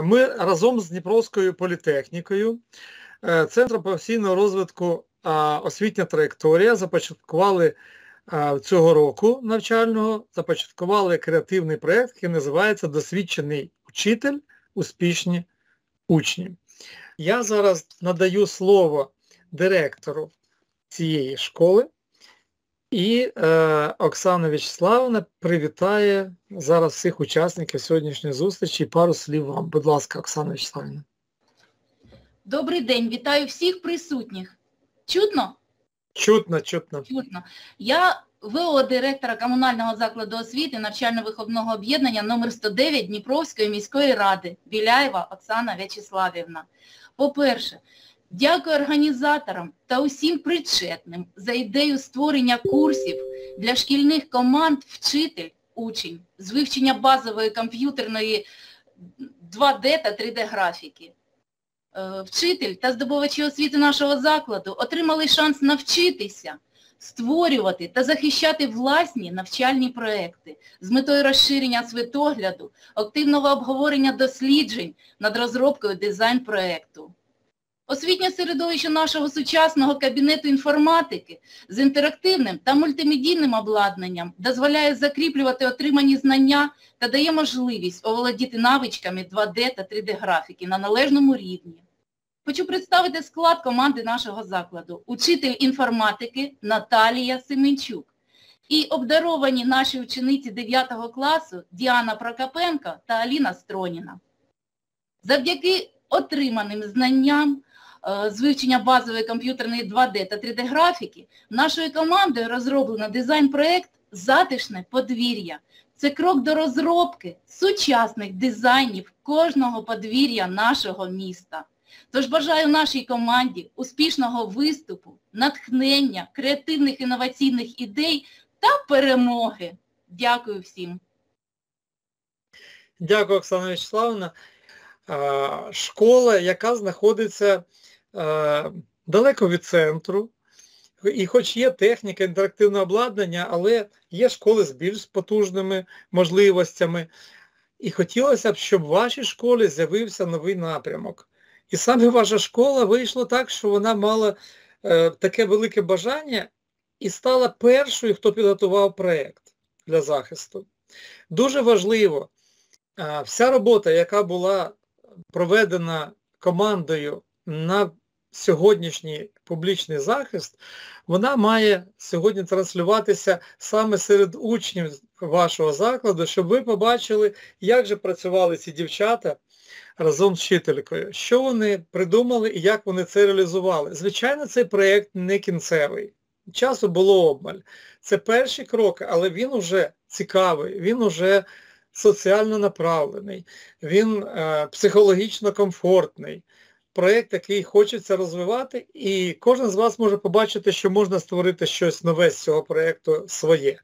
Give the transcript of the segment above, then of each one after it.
Ми разом з Дніпровською політехнікою, Центром професійного розвитку «Освітня траєкторія» започаткували цього року навчального, започаткували креативний проєкт, який називається «Досвідчений учитель. Успішні учні». Я зараз надаю слово директору цієї школи, і Оксана Вячеславівна привітає зараз всіх учасників сьогоднішньої зустрічі і пару слів вам. Будь ласка, Оксана Вячеславівна. Добрий день, вітаю всіх присутніх. Чутно? Чутно. Чутно. Я ВО директора комунального закладу освіти навчально-виховного об'єднання номер 109 Дніпровської міської ради Біляєва Оксана Вячеславівна. По-перше, дякую організаторам та усім причетним за ідею створення курсів для шкільних команд «Вчитель-учень» з вивчення базової комп'ютерної 2D та 3D графіки. Вчитель та здобувачі освіти нашого закладу отримали шанс навчитися, створювати та захищати власні навчальні проекти з метою розширення світогляду, активного обговорення досліджень над розробкою дизайн-проекту. Освітнє середовище нашого сучасного кабінету інформатики з інтерактивним та мультимедійним обладнанням дозволяє закріплювати отримані знання та дає можливість оволодіти навичками 2D та 3D графіки на належному рівні. Хочу представити склад команди нашого закладу. Учитель інформатики Наталія Семенчук і обдаровані наші учениці 9 класу Діана Прокопенко та Аліна Строніна. Завдяки отриманим знанням з вивчення базової комп'ютерної 2D та 3D графіки, нашою командою розроблено дизайн-проект «Затишне подвір'я». Це крок до розробки сучасних дизайнів кожного подвір'я нашого міста. Тож бажаю нашій команді успішного виступу, натхнення, креативних інноваційних ідей та перемоги. Дякую всім. Дякую, Оксана Вячеславівна. Школа, яка знаходиться далеко від центру, і хоч є техніка, інтерактивне обладнання, але є школи з більш потужними можливостями. І хотілося б, щоб в вашій школі з'явився новий напрямок. І саме ваша школа вийшла так, що вона мала таке велике бажання і стала першою, хто підготував проєкт для захисту. Дуже важливо, вся робота, яка була проведена командою на сьогоднішній публічний захист, вона має сьогодні транслюватися саме серед учнів вашого закладу, щоб ви побачили, як же працювали ці дівчата разом з вчителькою, що вони придумали і як вони це реалізували. Звичайно, цей проєкт не кінцевий. Часу було обмаль. Це перші кроки, але він уже цікавий, він уже соціально направлений, він психологічно комфортний. Проєкт, який хочеться розвивати, і кожен з вас може побачити, що можна створити щось нове з цього проєкту своє.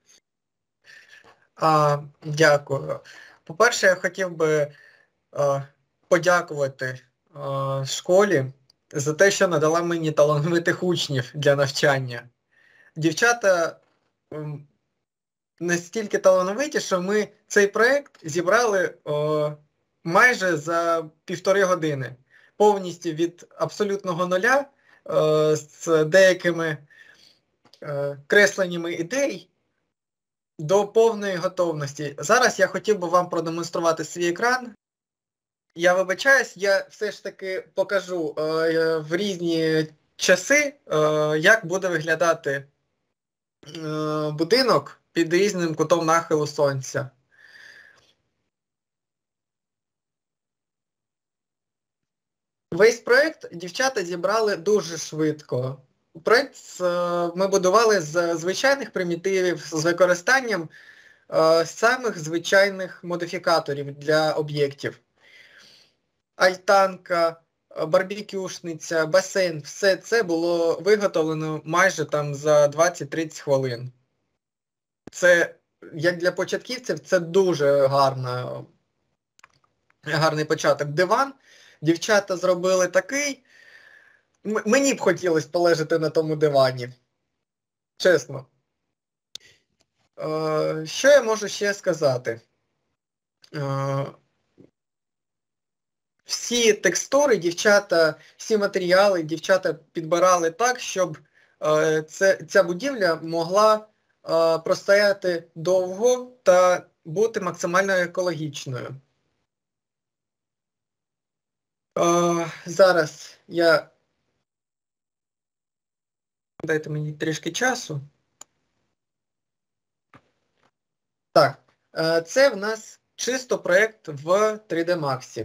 Дякую. По-перше, я хотів би подякувати школі за те, що надала мені талановитих учнів для навчання. Дівчата настільки талановиті, що ми цей проєкт зібрали майже за 1,5 години. Повністю від абсолютного нуля з деякими кресленнями ідей до повної готовності. Зараз я хотів би вам продемонструвати свій екран. Я вибачаюсь, я все ж таки покажу в різні часи, як буде виглядати будинок під різним кутом нахилу сонця. Весь проєкт дівчата зібрали дуже швидко. Проєкт ми будували з звичайних примітивів, з використанням самих звичайних модифікаторів для об'єктів. Альтанка, барбекюшниця, басейн, все це було виготовлено майже там за 20-30 хвилин. Це, як для початківців, це дуже гарний початок. Диван дівчата зробили такий, мені б хотілося полежати на тому дивані. Чесно. Що я можу ще сказати? всі текстури дівчата, всі матеріали дівчата підбирали так, щоб ця будівля могла простояти довго та бути максимально екологічною. Зараз дайте мені трішки часу. Так, це в нас чисто проєкт в 3D Max.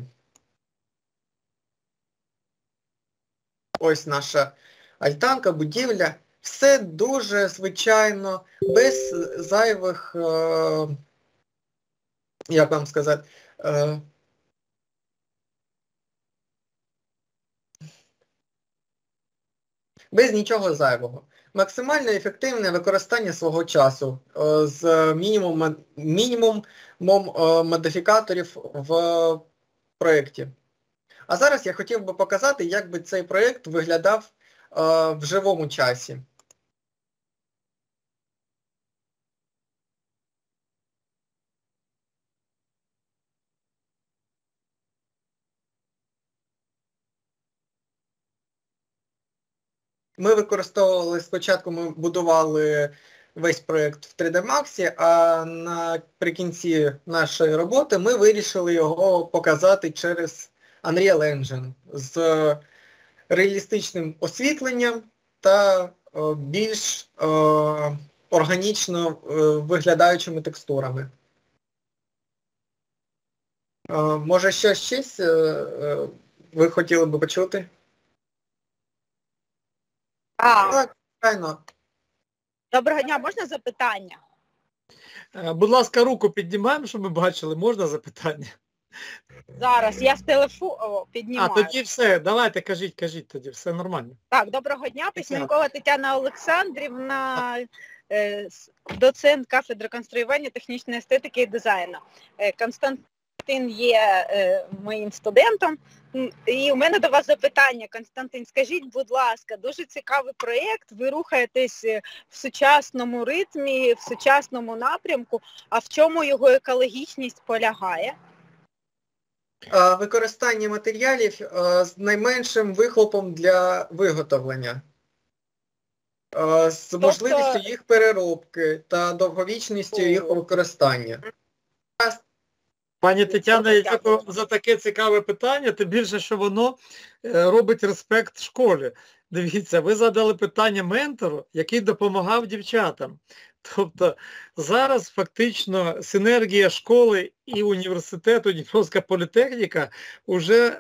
Ось наша альтанка, будівля. Все дуже звичайно, без зайвих, як вам сказати, без нічого зайвого. Максимально ефективне використання свого часу з мінімумом модифікаторів в проєкті. А зараз я хотів би показати, як би цей проєкт виглядав в живому часі. Ми використовували, спочатку ми будували весь проєкт в 3D Max, а наприкінці нашої роботи ми вирішили його показати через Unreal Engine з реалістичним освітленням та більш органічно виглядаючими текстурами. Може, щось ви хотіли б почути? Так, правильно. Доброго дня, можна запитання? Будь ласка, руку піднімаємо, щоб ми бачили. Можна запитання? Зараз, я з телефону піднімаю. Тоді все, давайте, кажіть тоді, все нормально. Так, доброго дня, Письменкова Тетяна Олександрівна, доцент кафедри конструювання, технічної естетики і дизайну. Константин є моїм студентом. І у мене до вас запитання, Константин, скажіть, будь ласка, дуже цікавий проєкт, ви рухаєтесь в сучасному ритмі, в сучасному напрямку, а в чому його екологічність полягає? Використання матеріалів з найменшим вихлопом для виготовлення, з можливістю їх переробки та довговічністю їх використання. Пані Тетяна, я дякую за таке цікаве питання, тим більше, що воно робить респект школі. Дивіться, ви задали питання ментору, який допомагав дівчатам. Тобто зараз фактично синергія школи і університету Дніпровська політехніка вже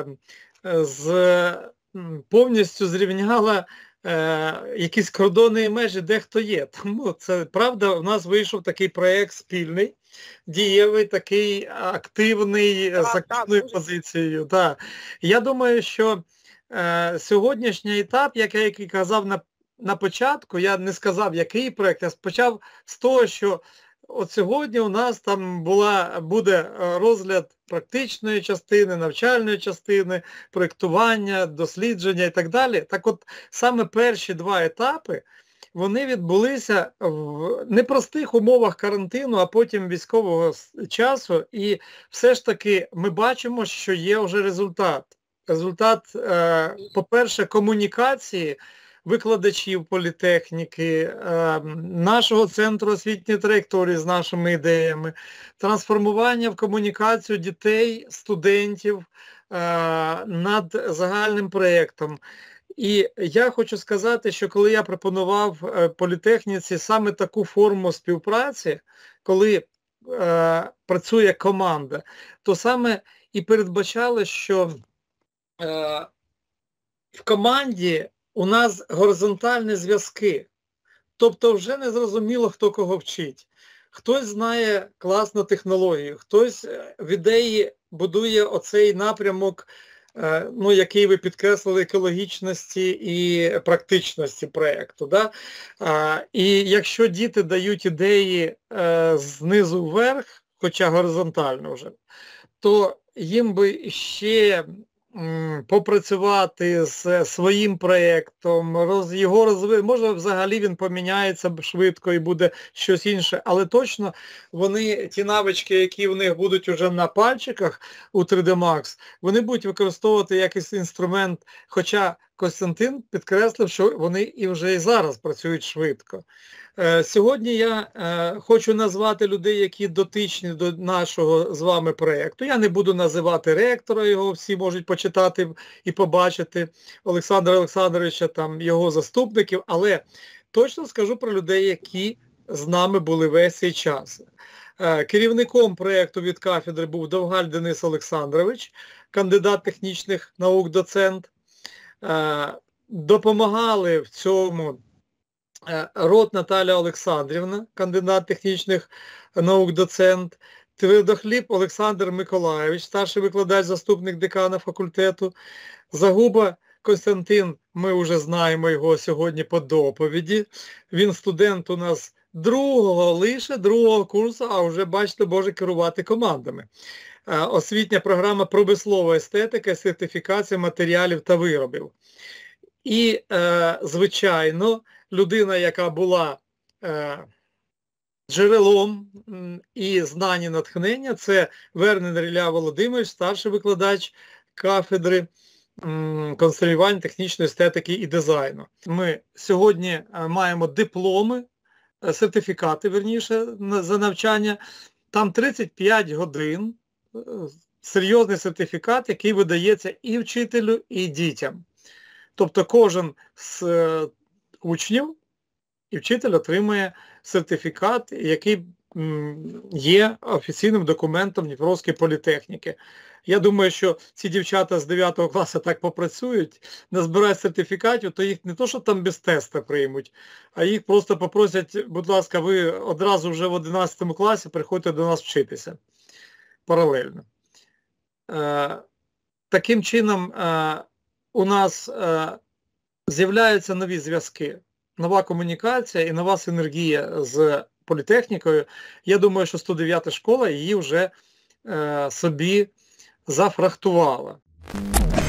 повністю зрівняла якісь кордони і межі, де хто є. Тому це правда, у нас вийшов такий проєкт спільний, дієвий, такий активний, з активною позицією. Да. Я думаю, що сьогоднішній етап, як я казав на початку, я не сказав, який проєкт, я почав з того, що от сьогодні у нас там буде розгляд практичної частини, навчальної частини, проєктування, дослідження і так далі. Так от саме перші два етапи, вони відбулися в непростих умовах карантину, а потім військового часу. І все ж таки ми бачимо, що є вже результат. Результат, по-перше, комунікації викладачів політехніки, нашого центру освітньої траєкторії з нашими ідеями, трансформування в комунікацію дітей, студентів над загальним проєктом. І я хочу сказати, що коли я пропонував політехніці саме таку форму співпраці, коли працює команда, то саме і передбачали, що в команді у нас горизонтальні зв'язки. Тобто вже не зрозуміло, хто кого вчить. Хтось знає класну технологію, хтось в ідеї будує оцей напрямок, який ви підкреслили, екологічності і практичності проєкту. Да? І якщо діти дають ідеї знизу вверх, хоча горизонтально вже, то їм би ще попрацювати з своїм проєктом, його розвивати, може взагалі він поміняється швидко і буде щось інше, але точно вони, ті навички, які в них будуть уже на пальчиках у 3D Max, вони будуть використовувати якийсь інструмент, хоча Костянтин підкреслив, що вони і вже і зараз працюють швидко. Сьогодні я хочу назвати людей, які дотичні до нашого з вами проєкту. Я не буду називати ректора, його всі можуть почитати і побачити, Олександра Олександровича, там, його заступників, але точно скажу про людей, які з нами були весь цей час. Керівником проєкту від кафедри був Довгаль Денис Олександрович, кандидат технічних наук, доцент. Допомагали в цьому Рот Наталя Олександрівна, кандидат технічних наук, доцент, Твердохліб Олександр Миколайович, старший викладач, заступник декана факультету, Загуба Костянтин, ми вже знаємо його сьогодні по доповіді, він студент у нас другого курсу, а вже, бачите, може керувати командами. Освітня програма «Промислова естетика і сертифікація матеріалів та виробів». І, звичайно, людина, яка була джерелом і знань і натхнення, це Вернер Ілля Володимирович, старший викладач кафедри конструювання технічної естетики і дизайну. Ми сьогодні маємо дипломи, сертифікати, верніше, за навчання. Там 35 годин, серйозний сертифікат, який видається і вчителю, і дітям. Тобто кожен з учнів і вчитель отримує сертифікат, який є офіційним документом Дніпровської політехніки. Я думаю, що ці дівчата з 9 класу так попрацюють, назбирають сертифікатів, то їх не то, що там без теста приймуть, а їх просто попросять, будь ласка, ви одразу вже в 11 класі приходьте до нас вчитися паралельно. Таким чином, у нас з'являються нові зв'язки, нова комунікація і нова синергія з політехнікою. Я думаю, що 109-та школа її вже собі зафрахтувала.